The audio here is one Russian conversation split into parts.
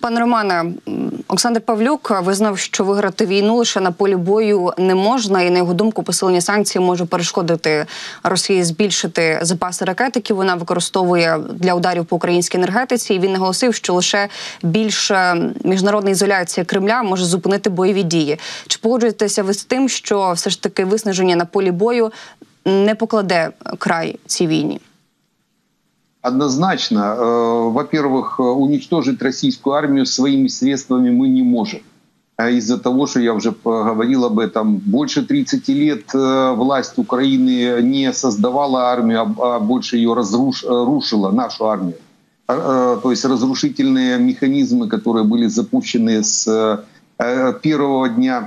Пане Романе, Олександр Павлюк визнав, що виграти війну лише на полі бою не можна, і на його думку посилення санкцій може перешкодити Росії збільшити запаси ракет, які вона використовує для ударів по українській енергетиці. І він наголосив, що лише більша міжнародна ізоляція Кремля може зупинити бойові дії. Чи погоджуєтеся ви з тим, що все ж таки виснаження на полі бою не покладе край цій війні? Однозначно. Во-первых, уничтожить российскую армию своими средствами мы не можем. Из-за того, что я уже говорил об этом, больше 30 лет власть Украины не создавала армию, а больше ее рушила, нашу армию. То есть разрушительные механизмы, которые были запущены с первого дня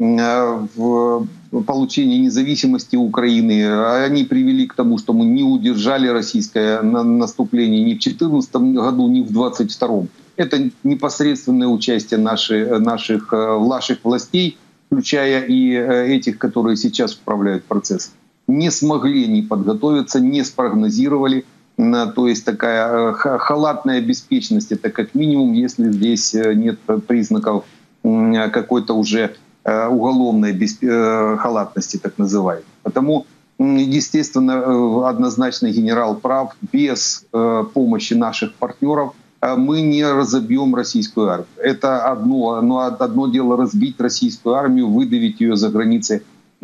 в получении независимости Украины, они привели к тому, что мы не удержали российское наступление ни в 2014 году, ни в 2022. Это непосредственное участие наших властей, включая и этих, которые сейчас управляют процессом. Не смогли не подготовиться, не спрогнозировали. То есть такая халатная беспечность, это как минимум, если здесь нет признаков какой-то уже уголовной халатности, так называемой. Потому, естественно, однозначно генерал прав. Без помощи наших партнеров мы не разобьем российскую армию. Это одно дело разбить российскую армию, выдавить ее за границы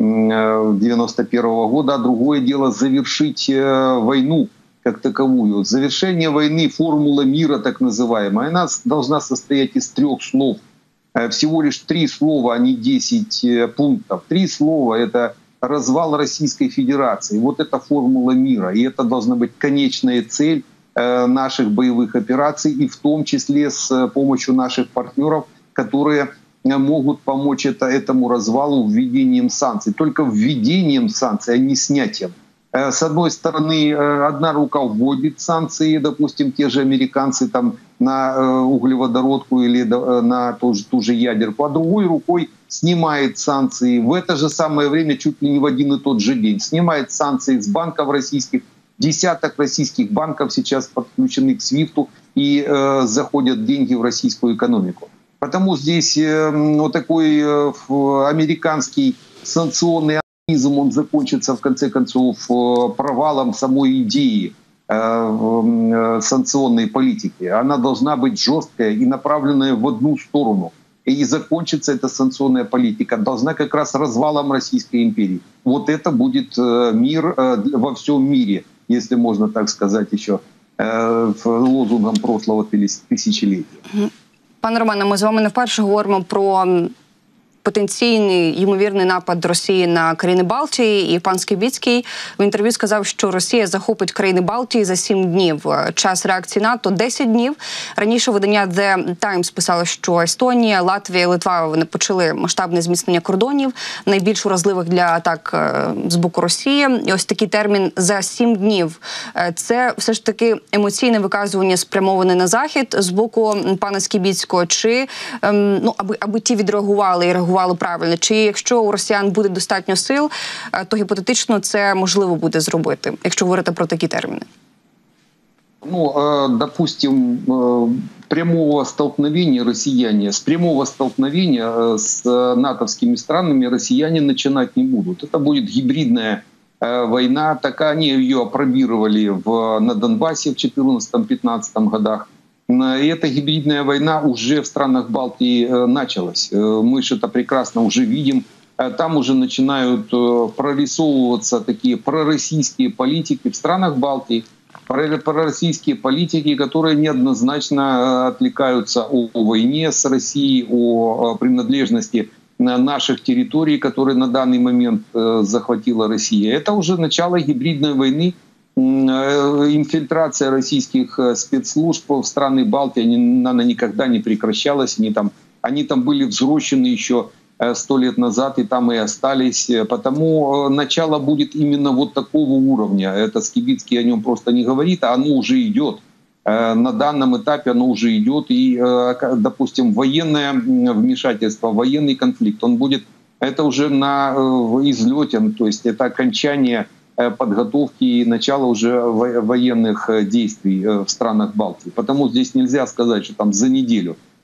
1991 года, а другое дело завершить войну как таковую. Завершение войны, формула мира так называемая, она должна состоять из 3 слов. Всего лишь 3 слова, а не 10 пунктов. 3 слова — это развал Российской Федерации. Вот это формула мира. И это должна быть конечная цель наших боевых операций, и в том числе с помощью наших партнеров, которые могут помочь этому развалу введением санкций. Только введением санкций, а не снятием. С одной стороны, одна рука вводит санкции, допустим, те же американцы там на углеводородку или на ту же ядерку, а другой рукой снимает санкции в это же самое время, чуть ли не в один и тот же день. Снимает санкции с банков российских. Десяток российских банков сейчас подключены к СВИФТу и заходят деньги в российскую экономику. Потому здесь вот такой американский санкционный он закончится в конце концов провалом самой идеи санкционной политики. Она должна быть жесткая и направленная в одну сторону. И закончится эта санкционная политика должна как раз развалом Российской империи. Вот это будет мир во всем мире, если можно так сказать, еще лозунгом прошлого тысячелетия. Пане Романе, ми з вами не вперше говоримо про потенційний, ймовірний напад Росії на країни Балтії. І пан Скибіцький в інтерв'ю сказав, що Росія захопить країни Балтії за 7 днів. Час реакції НАТО – 10 днів. Раніше видання The Times писало, що Естонія, Латвія, Литва вони почали масштабне зміцнення кордонів, найбільш уразливих для атак з боку Росії. І ось такий термін «за 7 днів». Це все ж таки емоційне виказування, спрямоване на Захід з боку пана Скибіцького, чи аби ті відреагували і реагували правильно, чи якщо у росіян буде достатньо сил, то гіпотетично це можливо буде зробити, якщо говорити про такі терміни? Допустим, прямого столкновения с прямого столкновения с натовскими странами россияне начинать не будут. Это будет гибридная война, так они ее опробировали на Донбассе в 2014-2015 годах. И эта гибридная война уже в странах Балтии началась. Мы же это прекрасно уже видим. Там уже начинают прорисовываться такие пророссийские политики в странах Балтии. Пророссийские политики, которые неоднозначно отвлекаются о войне с Россией, о принадлежности наших территорий, которые на данный момент захватила Россия. Это уже начало гибридной войны. Инфильтрация российских спецслужб в страны Балтии, она никогда не прекращалась. Они там были взрощены еще 100 лет назад и там и остались. Потому начало будет именно вот такого уровня. Это Скибицкий о нем просто не говорит, а оно уже идет. На данном этапе оно уже идет. И, допустим, военное вмешательство, военный конфликт, он будет, это уже на излете, то есть это окончание подготовки и начала уже военных действий в странах Балтии. Потому здесь нельзя сказать, что там за неделю.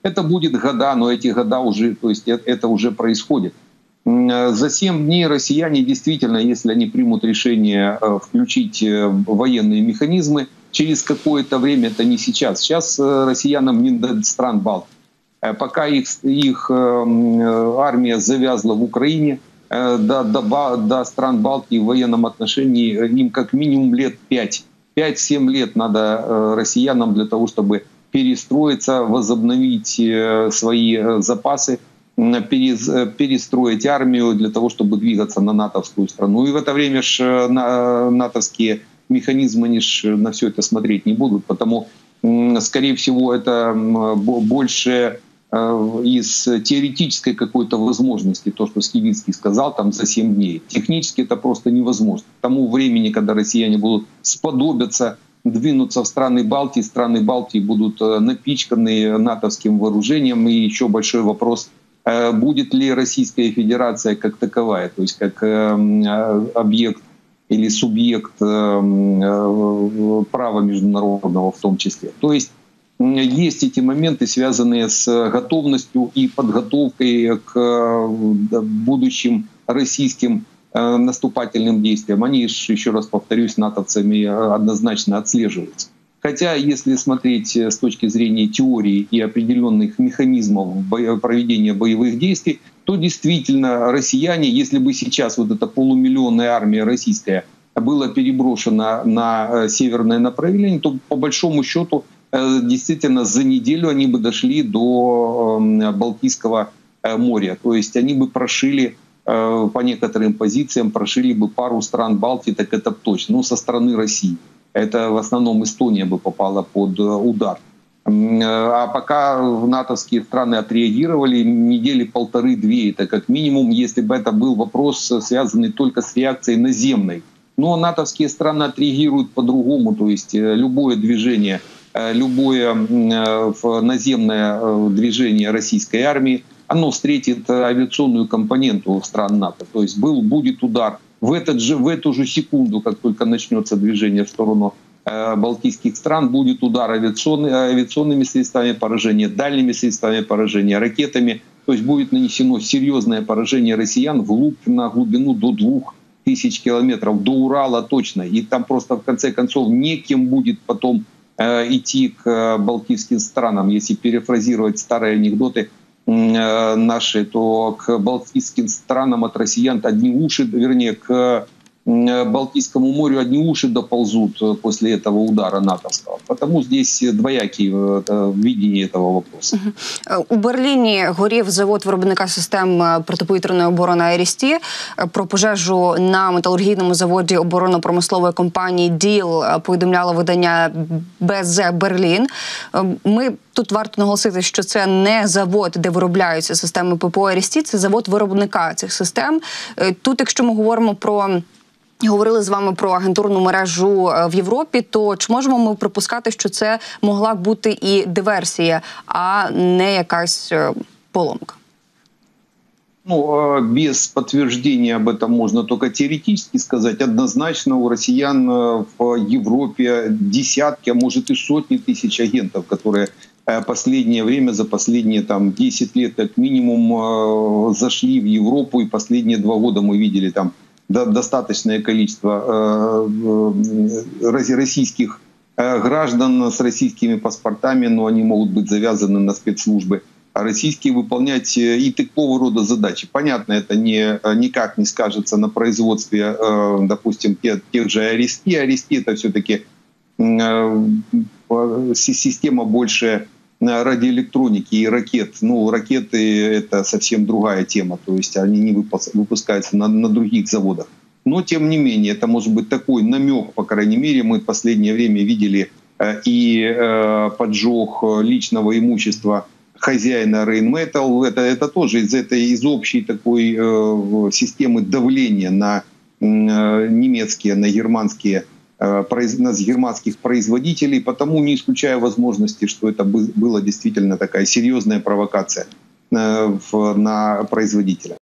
Это будет года, но эти года уже, то есть это уже происходит. За 7 дней россияне действительно, если они примут решение включить военные механизмы, через какое-то время, это не сейчас. Сейчас россиянам не до стран Балтии. Пока их армия завязла в Украине, до стран Балтии в военном отношении им как минимум лет 5. 5-7 лет надо россиянам для того, чтобы перестроиться, возобновить свои запасы, перестроить армию для того, чтобы двигаться на натовскую страну. И в это время натовские механизмы они на все это смотреть не будут, потому, скорее всего, это больше из теоретической какой-то возможности, то, что Скибицкий сказал, там за 7 дней. Технически это просто невозможно. К тому времени, когда россияне будут сподобиться двинуться в страны Балтии будут напичканы натовским вооружением. И еще большой вопрос, будет ли Российская Федерация как таковая, то есть как объект или субъект права международного в том числе. То есть есть эти моменты, связанные с готовностью и подготовкой к будущим российским наступательным действиям. Они, еще раз повторюсь, натовцами однозначно отслеживаются. Хотя, если смотреть с точки зрения теории и определенных механизмов проведения боевых действий, то действительно россияне, если бы сейчас вот эта полумиллионная армия российская была переброшена на северное направление, то по большому счету действительно за неделю они бы дошли до Балтийского моря. То есть они бы прошили по некоторым позициям, прошили бы пару стран Балтии, так это точно. Ну, со стороны России. Это в основном Эстония бы попала под удар. А пока натовские страны отреагировали, недели 1,5-2, это как минимум, если бы это был вопрос, связанный только с реакцией наземной. Но натовские страны отреагируют по-другому, то есть любое движение, любое наземное движение российской армии, оно встретит авиационную компоненту стран НАТО. То есть будет удар в эту же секунду, как только начнется движение в сторону балтийских стран, будет удар авиационными средствами поражения, дальними средствами поражения, ракетами. То есть будет нанесено серьезное поражение россиян на глубину до 2000 километров, до Урала точно. И там просто в конце концов некем будет потом идти к балтийским странам. Если перефразировать старые анекдоты наши, то к балтийским странам от россиян одни уши, вернее, к Балтийскому морю одни уши доползут после этого удара натовского. Потому здесь двоякие видение этого вопроса. У Берліні горів завод виробника систем протиповітряної оборони «Айрісті». Про пожежу на металургійному заводі оборонно-промислової компанії «Діл» повідомляло видання БЗ «Берлін». Тут варто наголосити, що це не завод, де виробляються системи ППО «Айрісті», це завод виробника цих систем. Тут, якщо ми говорили з вами про агентурну мережу в Європі, то чи можемо ми припускати, що це могла бути і диверсія, а не якась поломка? Ну, без подтверждения об этом можно только теоретически сказать. Однозначно у россиян в Европе десятки, а может и сотни тысяч агентов, которые последнее время, за последние 10 лет как минимум зашли в Европу, и последние 2 года мы видели там достаточное количество российских граждан с российскими паспортами, но они могут быть завязаны на спецслужбы российские, выполнять и такого рода задачи. Понятно, это никак не скажется на производстве, допустим, тех же «Айрісті». «Айрісті» — это все-таки система больше радиоэлектроники и ракет. Ну, ракеты — это совсем другая тема, то есть они не выпускаются на других заводах. Но, тем не менее, это может быть такой намек, по крайней мере, мы в последнее время видели и поджог личного имущества хозяина Rheinmetall. Это тоже из общей такой системы давления на немецкие, на германских производителей, потому не исключаю возможности, что это была действительно такая серьезная провокация на производителя.